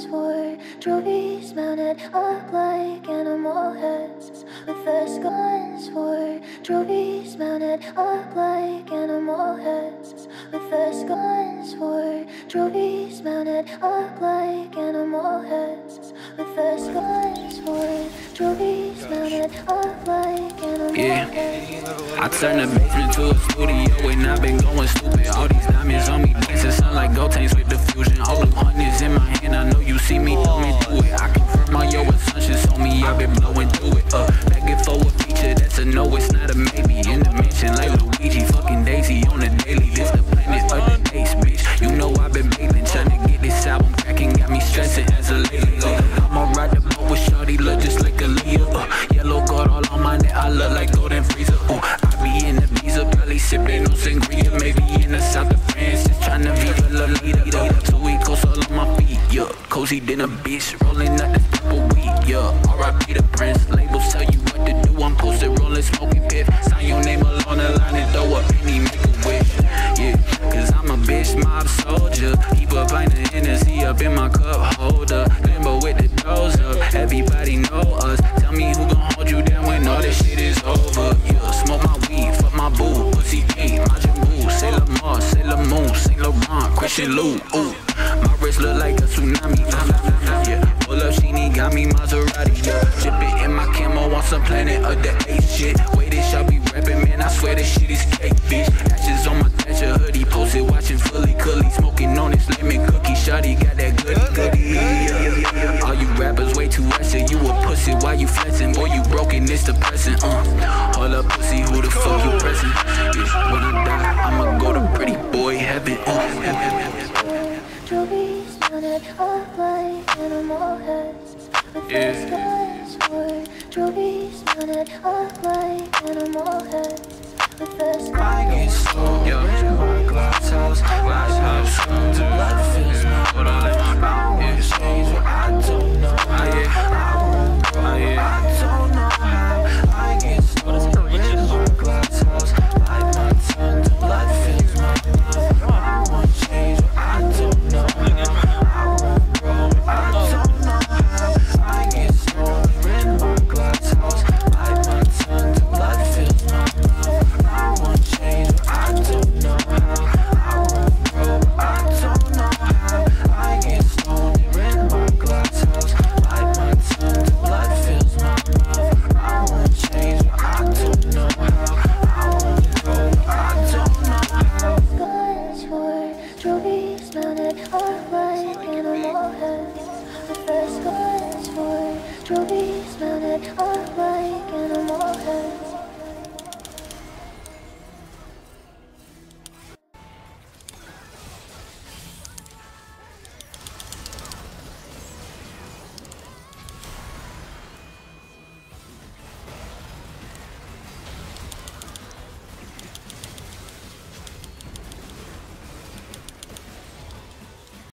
guns for trophies mounted up like animal heads. With us guns for trophies mounted up like animal heads. With us guns for trophies mounted up like animal heads. With us guns for trophies mounted up like animal heads. I turned the basement to a studio and I've been going stupid. All these diamonds on me dancing, sound like gold tanks with diffusion. All the hundreds in my hand, I know you see me coming through it. I confirm my yo assumptions on me, I've been blowing through it. Back and forth feature, that's a no, it's not a maybe. In the mansion like Luigi, fucking Daisy on the daily. This the planet of the days, bitch. You know I've been bailing, trying to get this album cracking, got me stressing as a lady. I'ma ride the boat with shorty, look just like a Leah. Yellow gold all on my neck, I look like golden freezer. I be in the visa, probably sipping on sangria. Maybe in the south of France, just tryna be a little leader. 2 weeks coast all on my feet, yeah. Cozy dinner, bitch, rolling up this purple weed, yeah. R.I.P. the Prince, labels tell you what to do. I'm posted, rolling, smoking piff. Sign your name along the line and throw a penny, make a wish, yeah. Cause I'm a bitch mob soldier. Keep a pint of Hennessy up in my cup holder. Limbo with the doors up, everybody know us. Tell me who gon' hold you down when all this shit is over, yeah. Smoke my weed, fuck my boo, pussy king, Majin Buu, Sailor Mars, Sailor Moon, Saint Laurent, Christian Lou, ooh. My wrist look like a tsunami, yeah. Pull up, Sheenie, got me Maserati, yeah. Chip it in my camo on some Planet of the Apes shit. Wait, this y'all be rapping, man, I swear this shit is cake, bitch. Ashes on my Thatcher hoodie, posted, watching fully Cully, smoking on this lemon cookie, shawty got that goody, yeah. All you rappers way too acid, you a pussy, why you flexing? Boy, you broken, it's depressing, Hold up, pussy, who the fuck you pressing? Yeah, when I die, I'ma go to pretty boy heaven, Trophies mounted up like animal heads. With us guns for trophies mounted up like animal heads. With us I get slow, in my glass house, life feels not right. I won't change what I don't know. I won't grow, I don't know how. I get slow in my glass house, light my tongue till life feels not right. I won't change what I don't know. I won't grow, I don't know how. I get slow in my glass house, light my tongue till life feels not right. I won't change what I don't know how. I won't grow, I don't know how. I get stoned in my glass house, light my tongue till life fills my mouth. I won't change what I don't know how. I won't grow, I don't know how. guns for trophies mounted up like animal heads. With us guns for trophies